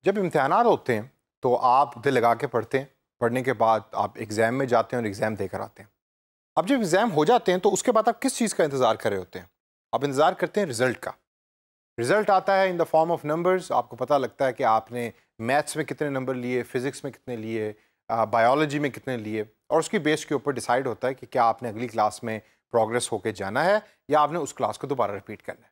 जब इम्तिहानात होते हैं तो आप दिल लगा के पढ़ते हैं। पढ़ने के बाद आप एग्ज़ाम में जाते हैं और एग्ज़ाम देकर आते हैं। अब जब एग्ज़ाम हो जाते हैं तो उसके बाद आप किस चीज़ का इंतज़ार कर रहे होते हैं? आप इंतज़ार करते हैं रिज़ल्ट का। रिज़ल्ट आता है in the form of numbers. आपको पता लगता है कि आपने मैथ्स में कितने नंबर लिए, फ़िज़िक्स में कितने लिए, बायोलॉजी में कितने लिए, और उसकी बेस के ऊपर डिसाइड होता है कि क्या आपने अगली क्लास में प्रोग्रेस होके जाना है या आपने उस क्लास को दोबारा रिपीट करना है।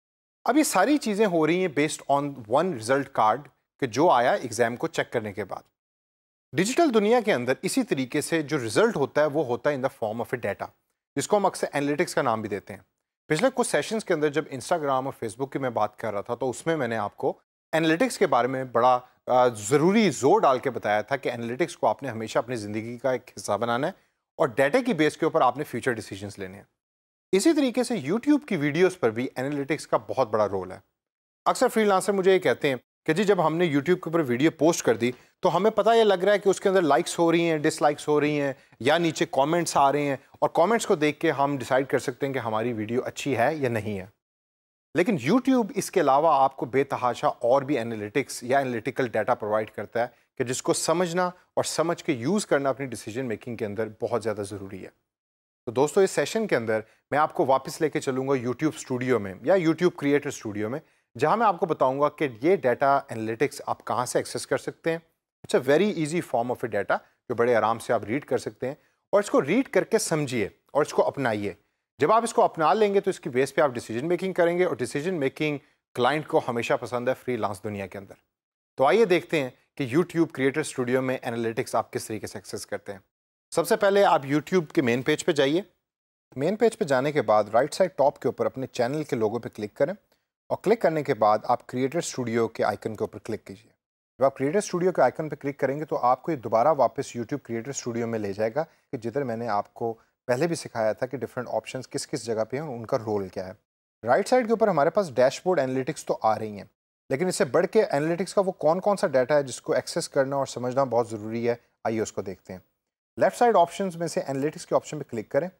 अब ये सारी चीज़ें हो रही हैं based on one result card कि जो आया एग्ज़ाम को चेक करने के बाद। डिजिटल दुनिया के अंदर इसी तरीके से जो रिजल्ट होता है वो होता है in the form of a data, जिसको हम अक्सर एनालिटिक्स का नाम भी देते हैं। पिछले कुछ सेशंस के अंदर जब इंस्टाग्राम और फेसबुक की मैं बात कर रहा था तो उसमें मैंने आपको एनालिटिक्स के बारे में बड़ा ज़रूरी जोर डाल के बताया था कि एनालिटिक्स को आपने हमेशा अपनी ज़िंदगी का एक हिस्सा बनाना है और डाटा की बेस के ऊपर आपने फ्यूचर डिसीजंस लेने हैं। इसी तरीके से यूट्यूब की वीडियोज़ पर भी एनालिटिक्स का बहुत बड़ा रोल है। अक्सर फ्रीलांसर मुझे ये कहते हैं कि जी जब हमने यूट्यूब के ऊपर वीडियो पोस्ट कर दी तो हमें पता ये लग रहा है कि उसके अंदर लाइक्स हो रही हैं, डिसलाइक्स हो रही हैं या नीचे कमेंट्स आ रहे हैं, और कमेंट्स को देख के हम डिसाइड कर सकते हैं कि हमारी वीडियो अच्छी है या नहीं है। लेकिन यूट्यूब इसके अलावा आपको बेतहाशा और भी एनालिटिक्स या एनालिटिकल डाटा प्रोवाइड करता है कि जिसको समझना और समझ के यूज़ करना अपनी डिसीजन मेकिंग के अंदर बहुत ज़्यादा ज़रूरी है। तो दोस्तों इस सेशन के अंदर मैं आपको वापस लेके चलूँगा यूट्यूब स्टूडियो में या यूट्यूब क्रिएटर स्टूडियो में, जहाँ मैं आपको बताऊँगा कि ये डाटा एनालिटिक्स आप कहाँ से एक्सेस कर सकते हैं। It's a very easy form of a data जो बड़े आराम से आप रीड कर सकते हैं, और इसको रीड करके समझिए और इसको अपनाइए। जब आप इसको अपना लेंगे तो इसकी बेस पे आप डिसीजन मेकिंग करेंगे, और डिसीजन मेकिंग क्लाइंट को हमेशा पसंद है फ्रीलांस दुनिया के अंदर। तो आइए देखते हैं कि यूट्यूब क्रिएटर स्टूडियो में एनालिटिक्स आप किस तरीके से एक्सेस करते हैं। सबसे पहले आप यूट्यूब के मेन पेज पे जाइए। मेन पेज पे जाने के बाद राइट साइड टॉप के ऊपर अपने चैनल के लोगो पे क्लिक करें, और क्लिक करने के बाद आप क्रिएटर स्टूडियो के आइकन के ऊपर क्लिक कीजिए। जब आप क्रिएटर स्टूडियो के आइकन पे क्लिक करेंगे तो आपको ये दोबारा वापस यूट्यूब क्रिएटर स्टूडियो में ले जाएगा कि जिधर मैंने आपको पहले भी सिखाया था कि डिफरेंट ऑप्शंस किस किस जगह पे हैं और उनका रोल क्या है। राइट साइड के ऊपर हमारे पास डैशबोर्ड एनालिटिक्स तो आ रही हैं, लेकिन इससे बढ़ के एनालिटिक्स का वो कौन कौन सा डाटा है जिसको एक्सेस करना और समझना बहुत ज़रूरी है, आइए उसको देखते हैं। लेफ्ट साइड ऑप्शंस में से एनालिटिक्स के ऑप्शन पे क्लिक करें।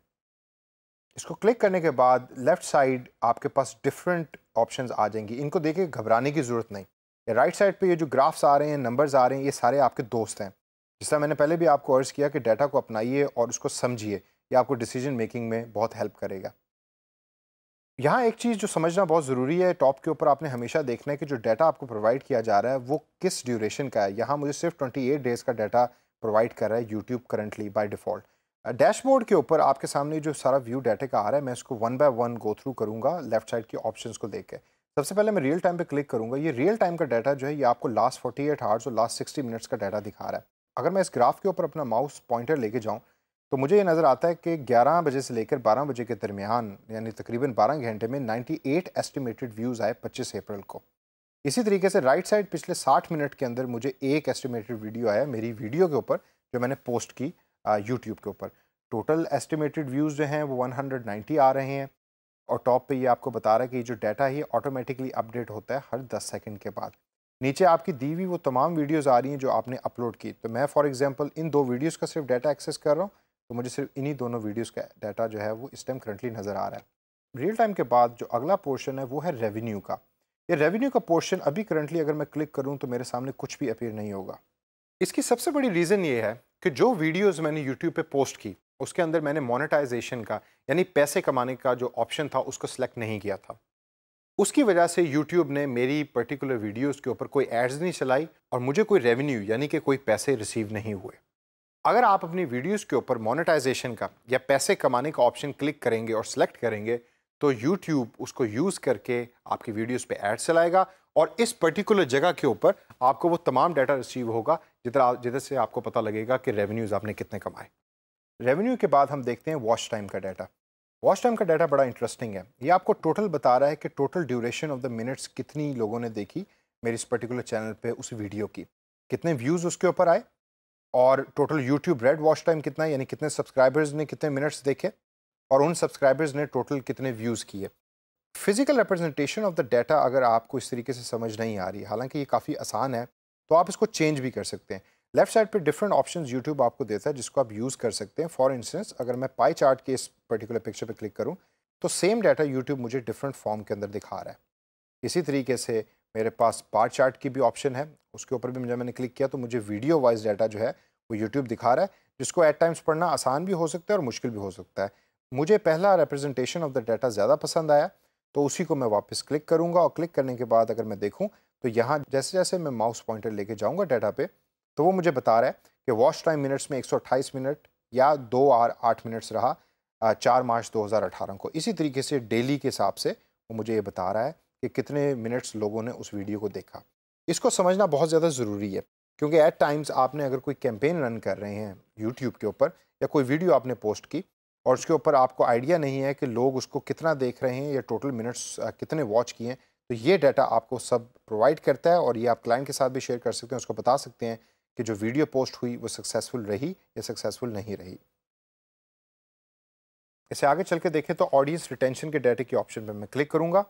इसको क्लिक करने के बाद लेफ्ट साइड आपके पास डिफरेंट ऑप्शंस आ जाएंगी। इनको देख के घबराने की ज़रूरत नहीं। ये राइट साइड पे ये जो ग्राफ्स आ रहे हैं, नंबर्स आ रहे हैं, ये सारे आपके दोस्त हैं। जिस तरह मैंने पहले भी आपको अर्ज़ किया कि डाटा को अपनाइए और उसको समझिए, ये आपको डिसीजन मेकिंग में बहुत हेल्प करेगा। यहाँ एक चीज़ जो समझना बहुत ज़रूरी है, टॉप के ऊपर आपने हमेशा देखना है कि जो डाटा आपको प्रोवाइड किया जा रहा है वो किस ड्यूरेशन का है। यहाँ मुझे सिर्फ 28 डेज़ का डाटा प्रोवाइड कर रहा है YouTube currently by default. Dashboard के ऊपर आपके सामने जो सारा व्यू डाटा का आ रहा है, मैं इसको one by one go through करूँगा लेफ्ट साइड के ऑप्शंस को देख के। सबसे पहले मैं रियल टाइम पे क्लिक करूँगा। ये रियल टाइम का डाटा जो है ये आपको लास्ट 48 आवर्स और लास्ट 60 मिनट्स का डाटा दिखा रहा है। अगर मैं इस ग्राफ के ऊपर अपना माउस पॉइंटर लेके जाऊँ तो मुझे ये नज़र आता है कि 11 बजे से लेकर 12 बजे के दरमियान, यानी तकरीबन 12 घंटे में 98 एस्टिमेटेड व्यूज़ आए 25 अप्रैल को। इसी तरीके से राइट साइड पिछले 60 मिनट के अंदर मुझे एक एस्टिमेटेड वीडियो आया मेरी वीडियो के ऊपर जो मैंने पोस्ट की यूट्यूब के ऊपर। टोटल एस्टिमेटेड व्यूज़ जो हैं वो 190 आ रहे हैं, और टॉप पे ये आपको बता रहा है कि जो डाटा है ये ऑटोमेटिकली अपडेट होता है हर 10 सेकंड के बाद। नीचे आपकी दी हुई वो तमाम वीडियोज़ आ रही हैं जो आपने अपलोड की। तो मैं फॉर एग्जांपल इन 2 वीडियोज़ का सिर्फ डाटा एक्सेस कर रहा हूँ, तो मुझे सिर्फ इन्हीं दोनों वीडियोज़ का डाटा जो है वो इस टाइम करंटली नज़र आ रहा है। रियल टाइम के बाद जो अगला पोर्शन है वो है रेवेन्यू का। ये रेवेन्यू का पोर्शन अभी करंटली अगर मैं क्लिक करूँ तो मेरे सामने कुछ भी अपीयर नहीं होगा। इसकी सबसे बड़ी रीज़न ये है कि जो वीडियोज़ मैंने यूट्यूब पे पोस्ट की उसके अंदर मैंने मोनेटाइजेशन का यानी पैसे कमाने का जो ऑप्शन था उसको सिलेक्ट नहीं किया था। उसकी वजह से यूट्यूब ने मेरी पर्टिकुलर वीडियोज़ के ऊपर कोई एड्स नहीं चलाई और मुझे कोई रेवेन्यू यानी कि कोई पैसे रिसीव नहीं हुए। अगर आप अपनी वीडियोस के ऊपर मोनेटाइजेशन का या पैसे कमाने का ऑप्शन क्लिक करेंगे और सेलेक्ट करेंगे तो यूट्यूब उसको यूज़ करके आपकी वीडियोस पे ऐड चलाएगा, और इस पर्टिकुलर जगह के ऊपर आपको वो तमाम डाटा रिसीव होगा जिधर से आपको पता लगेगा कि रेवेन्यूज़ आपने कितने कमाए। रेवेन्यू के बाद हम देखते हैं वॉच टाइम का डाटा। वॉच टाइम का डाटा बड़ा इंटरेस्टिंग है। ये आपको टोटल बता रहा है कि total duration of the minutes कितनी लोगों ने देखी मेरे इस पर्टिकुलर चैनल पे उस वीडियो की, कितने व्यूज़ उसके ऊपर आए, और total YouTube red watch time कितना है, यानी कितने सब्सक्राइबर्स ने कितने मिनट्स देखे, और उन सब्सक्राइबर्स ने टोटल कितने व्यूज़ किए। Physical representation of the data अगर आपको इस तरीके से समझ नहीं आ रही, हालांकि ये काफ़ी आसान है, तो आप इसको चेंज भी कर सकते हैं। लेफ्ट साइड पे डिफरेंट ऑप्शंस यूट्यूब आपको देता है जिसको आप यूज़ कर सकते हैं। फॉर इंस्टेंस अगर मैं पाई चार्ट के इस पर्टिकुलर पिक्चर पे क्लिक करूं तो सेम डाटा यूट्यूब मुझे डिफरेंट फॉर्म के अंदर दिखा रहा है। इसी तरीके से मेरे पास बार चार्ट की भी ऑप्शन है, उसके ऊपर भी जब मैंने क्लिक किया तो मुझे वीडियो वाइज डाटा जो है वो यूट्यूब दिखा रहा है, जिसको एट टाइम्स पढ़ना आसान भी हो सकता है और मुश्किल भी हो सकता है। मुझे पहला रिप्रेजेंटेशन ऑफ द डाटा ज़्यादा पसंद आया, तो उसी को मैं वापस क्लिक करूँगा और क्लिक करने के बाद अगर मैं देखूँ तो यहाँ जैसे जैसे मैं माउस पॉइंटर लेके जाऊँगा डाटा पे, तो वो मुझे बता रहा है कि वॉच टाइम मिनट्स में 128 मिनट या 2 आवर 8 मिनट्स रहा 4 मार्च 2018 को। इसी तरीके से डेली के हिसाब से वो मुझे ये बता रहा है कि कितने मिनट्स लोगों ने उस वीडियो को देखा। इसको समझना बहुत ज़्यादा ज़रूरी है, क्योंकि एट टाइम्स आपने अगर कोई कैंपेन रन कर रहे हैं यूट्यूब के ऊपर या कोई वीडियो आपने पोस्ट की और उसके ऊपर आपको आइडिया नहीं है कि लोग उसको कितना देख रहे हैं या टोटल मिनट्स कितने वॉच किए हैं, तो ये डाटा आपको सब प्रोवाइड करता है और ये आप क्लाइंट के साथ भी शेयर कर सकते हैं, उसको बता सकते हैं कि जो वीडियो पोस्ट हुई वो सक्सेसफुल रही या सक्सेसफुल नहीं रही। इसे आगे चल के देखें तो ऑडियंस रिटेंशन के डाटा के ऑप्शन पर मैं क्लिक करूंगा।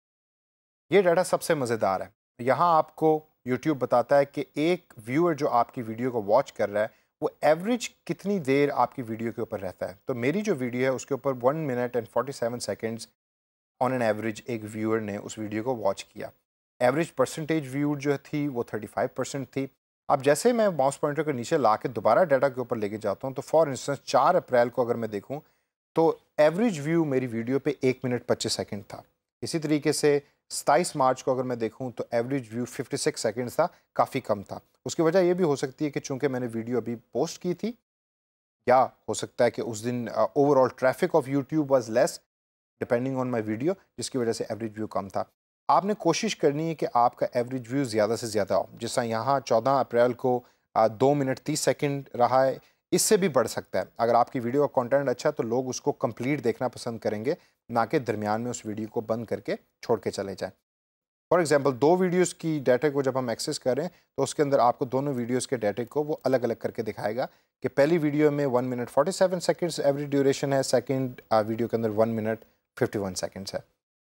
ये डाटा सबसे मज़ेदार है। यहाँ आपको यूट्यूब बताता है कि एक व्यूअर जो आपकी वीडियो को वॉच कर रहा है वो एवरेज कितनी देर आपकी वीडियो के ऊपर रहता है। तो मेरी जो वीडियो है उसके ऊपर 1 minute and 47 seconds on an average एक व्यूअर ने उस वीडियो को वॉच किया। एवरेज परसेंटेज व्यू जो थी वो 35% थी। अब जैसे मैं माउस पॉइंटर को नीचे ला के दोबारा डाटा के ऊपर लेके जाता हूँ तो फॉर इंस्टेंस 4 अप्रैल को अगर मैं देखूँ तो एवरेज व्यू मेरी वीडियो पे 1 मिनट 25 सेकंड था। इसी तरीके से 27 मार्च को अगर मैं देखूं तो एवरेज व्यू 56 सेकंड्स था, काफ़ी कम था। उसकी वजह ये भी हो सकती है कि चूंकि मैंने वीडियो अभी पोस्ट की थी, या हो सकता है कि उस दिन overall traffic of YouTube was less depending on my video, जिसकी वजह से एवरेज व्यू कम था। आपने कोशिश करनी है कि आपका एवरेज व्यू ज़्यादा से ज़्यादा हो। जिस तरह यहाँ 14 अप्रैल को 2 मिनट 30 सेकंड रहा है, इससे भी बढ़ सकता है। अगर आपकी वीडियो का कंटेंट अच्छा है तो लोग उसको कंप्लीट देखना पसंद करेंगे, ना कि दरमियान में उस वीडियो को बंद करके छोड़ के चले जाएं। फॉर एग्जांपल 2 वीडियोस की डाटा को जब हम एक्सेस करें तो उसके अंदर आपको दोनों वीडियोस के डाटा को वो अलग अलग करके दिखाएगा कि पहली वीडियो में 1 मिनट 47 सेकंड्स एवरेज ड्यूरेशन है, सेकंड वीडियो के अंदर 1 मिनट 51 सेकंड्स है।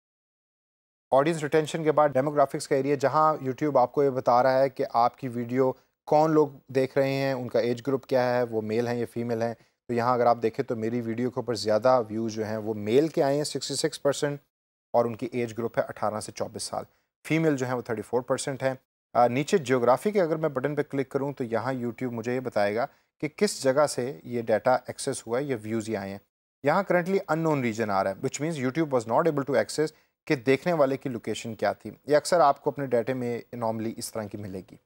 ऑडियंस रिटेंशन के बाद डेमोग्राफिक्स का एरिया, जहां यूट्यूब आपको ये बता रहा है कि आपकी वीडियो कौन लोग देख रहे हैं, उनका एज ग्रुप क्या है, वो मेल हैं या फीमेल हैं। तो यहाँ अगर आप देखें तो मेरी वीडियो के ऊपर ज़्यादा व्यूज़ जो हैं वो मेल के आए हैं 66% और उनकी एज ग्रुप है 18 से 24 साल। फीमेल जो है वो 34% है। नीचे जियोग्राफी के अगर मैं बटन पर क्लिक करूँ तो यहाँ यूट्यूब मुझे ये बताएगा कि किस जगह से ये डाटा एक्सेस हुआ है या व्यूज़ ये आए हैं। यहाँ करंटली अननोन रीजन आ रहा है, which means YouTube was not able to access कि देखने वाले की लोकेशन क्या थी। ये अक्सर आपको अपने डाटे में नॉर्मली इस तरह की मिलेगी।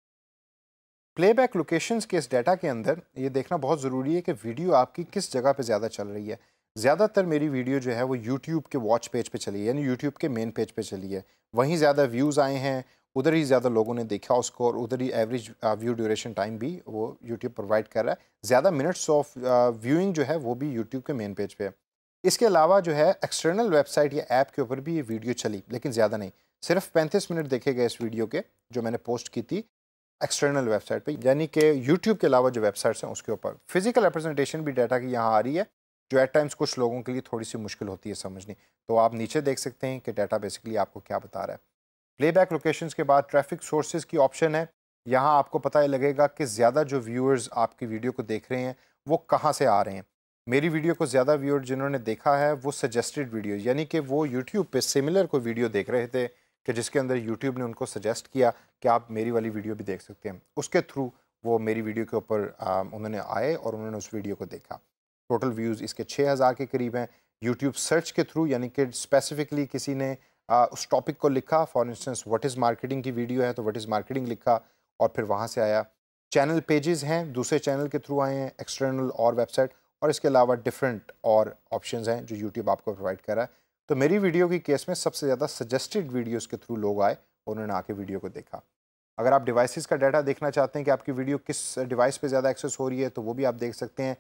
प्लेबैक लोकेशंस के इस डाटा के अंदर ये देखना बहुत ज़रूरी है कि वीडियो आपकी किस जगह पे ज़्यादा चल रही है। ज़्यादातर मेरी वीडियो जो है वो यूट्यूब के वॉच पेज पे चली है, यानी यूट्यूब के मेन पेज पे चली है। वहीं ज़्यादा व्यूज़ आए हैं, उधर ही ज़्यादा लोगों ने देखा उसको और उधर ही एवरेज व्यू ड्यूरेशन टाइम भी वो यूट्यूब प्रोवाइड कर रहा है। ज़्यादा मिनट्स ऑफ व्यूइंग जो है वो भी यूट्यूब के मेन पेज पे है। इसके अलावा जो है एक्सटर्नल वेबसाइट या ऐप के ऊपर भी ये वीडियो चली, लेकिन ज़्यादा नहीं। सिर्फ 35 मिनट देखे गए इस वीडियो के, जो मैंने पोस्ट की थी एक्सटर्नल वेबसाइट पे, यानी कि यूट्यूब के अलावा जो वेबसाइट्स हैं उसके ऊपर। फिजिकल रिप्रेजेंटेशन भी डाटा की यहाँ आ रही है, जो एट टाइम्स कुछ लोगों के लिए थोड़ी सी मुश्किल होती है समझनी। तो आप नीचे देख सकते हैं कि डाटा बेसिकली आपको क्या बता रहा है। प्लेबैक लोकेशंस के बाद ट्रैफिक सोर्सेज की ऑप्शन है। यहाँ आपको पता लगेगा कि ज़्यादा जो व्यूअर्स आपकी वीडियो को देख रहे हैं वो कहाँ से आ रहे हैं। मेरी वीडियो को ज़्यादा व्यूअर जिन्होंने देखा है वो सजेस्टेड वीडियो, यानी कि वो यूट्यूब पे सिमिलर कोई वीडियो देख रहे थे कि जिसके अंदर यूट्यूब ने उनको सजेस्ट किया कि आप मेरी वाली वीडियो भी देख सकते हैं। उसके थ्रू वो मेरी वीडियो के ऊपर उन्होंने आए और उन्होंने उस वीडियो को देखा। टोटल व्यूज़ इसके 6000 के करीब हैं। यूट्यूब सर्च के थ्रू, यानी कि स्पेसिफिकली किसी ने उस टॉपिक को लिखा, for instance what is marketing की वीडियो है तो व्हाट इज़ मार्केटिंग लिखा और फिर वहाँ से आया। चैनल पेजेस हैं, दूसरे चैनल के थ्रू आए हैं, एक्सटर्नल और वेबसाइट, और इसके अलावा डिफरेंट और ऑप्शंस हैं जो यूट्यूब आपको प्रोवाइड कर रहा है। तो मेरी वीडियो की केस में सबसे ज़्यादा सजेस्टेड वीडियोस के थ्रू लोग आए और उन्होंने आके वीडियो को देखा। अगर आप डिवाइसेस का डाटा देखना चाहते हैं कि आपकी वीडियो किस डिवाइस पे ज़्यादा एक्सेस हो रही है तो वो भी आप देख सकते हैं।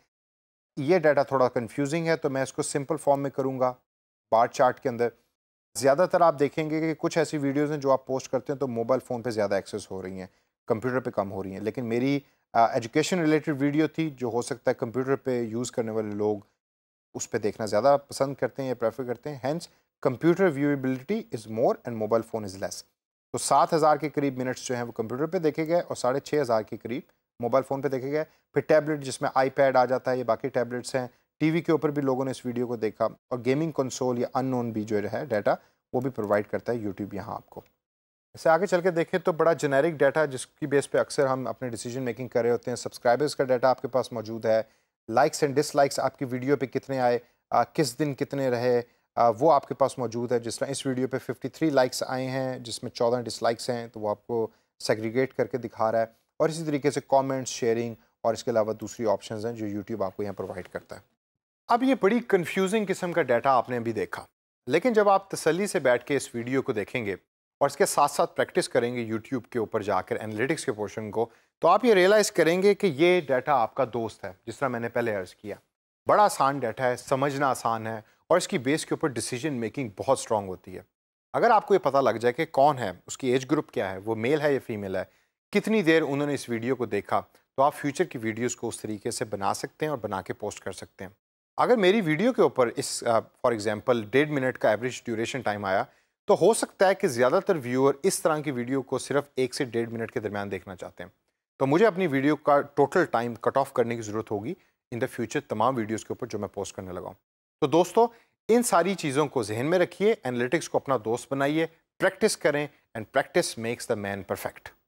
ये डाटा थोड़ा कंफ्यूजिंग है तो मैं इसको सिंपल फॉर्म में करूँगा। बार चार्ट के अंदर ज़्यादातर आप देखेंगे कि कुछ ऐसी वीडियोज़ हैं जो आप पोस्ट करते हैं तो मोबाइल फ़ोन पर ज़्यादा एक्सेस हो रही हैं, कंप्यूटर पर कम हो रही हैं। लेकिन मेरी एजुकेशन रिलेटेड वीडियो थी जो हो सकता है कंप्यूटर पर यूज़ करने वाले लोग उस पे देखना ज़्यादा पसंद करते हैं या प्रेफर करते हैं। Hence computer viewability is more and mobile phone is less. तो 7000 के करीब मिनट्स जो हैं वो कंप्यूटर पे देखे गए और 6500 के करीब मोबाइल फ़ोन पे देखे गए। फिर टैबलेट जिसमें आईपैड आ जाता है, ये बाकी टैबलेट्स हैं। टीवी के ऊपर भी लोगों ने इस वीडियो को देखा और गेमिंग कंसोल या अननोन भी जो है डाटा वो भी प्रोवाइड करता है यूट्यूब यहाँ आपको। इससे आगे चल के देखें तो बड़ा जेनेरिक डाटा जिसकी बेस पे अक्सर हम अपने डिसीजन मेकिंग कर रहे होते हैं। सब्सक्राइबर्स का डाटा आपके पास मौजूद है, लाइक्स एंड डिसलाइक्स आपकी वीडियो पे कितने आए, किस दिन कितने रहे, वो आपके पास मौजूद है। जिस तरह इस वीडियो पे 53 लाइक्स आए हैं जिसमें 14 डिसलाइक्स हैं, तो वो आपको सेग्रीगेट करके दिखा रहा है। और इसी तरीके से कमेंट्स, शेयरिंग और इसके अलावा दूसरी ऑप्शंस हैं जो यूट्यूब आपको यहाँ प्रोवाइड करता है। अब ये बड़ी कंफ्यूजिंग किस्म का डाटा आपने अभी देखा, लेकिन जब आप तसल्ली से बैठ के इस वीडियो को देखेंगे और इसके साथ साथ प्रैक्टिस करेंगे यूट्यूब के ऊपर जाकर एनालिटिक्स के पोर्शन को, तो आप ये रियलाइज़ करेंगे कि ये डाटा आपका दोस्त है। जिस तरह मैंने पहले अर्ज़ किया, बड़ा आसान डाटा है, समझना आसान है और इसकी बेस के ऊपर डिसीजन मेकिंग बहुत स्ट्रांग होती है। अगर आपको ये पता लग जाए कि कौन है, उसकी एज ग्रुप क्या है, वो मेल है या फीमेल है, कितनी देर उन्होंने इस वीडियो को देखा, तो आप फ्यूचर की वीडियोज़ को उस तरीके से बना सकते हैं और बना के पोस्ट कर सकते हैं। अगर मेरी वीडियो के ऊपर इस फॉर एग्जांपल 1.5 मिनट का एवरेज ड्यूरेशन टाइम आया, तो हो सकता है कि ज़्यादातर व्यूअर इस तरह की वीडियो को सिर्फ 1 से 1.5 मिनट के दरमियान देखना चाहते हैं। तो मुझे अपनी वीडियो का टोटल टाइम कट ऑफ करने की ज़रूरत होगी इन द फ्यूचर तमाम वीडियोज़ के ऊपर जो मैं पोस्ट करने लगा हूँ। तो दोस्तों, इन सारी चीज़ों को जहन में रखिए, एनालिटिक्स को अपना दोस्त बनाइए, प्रैक्टिस करें, and practice makes the man perfect.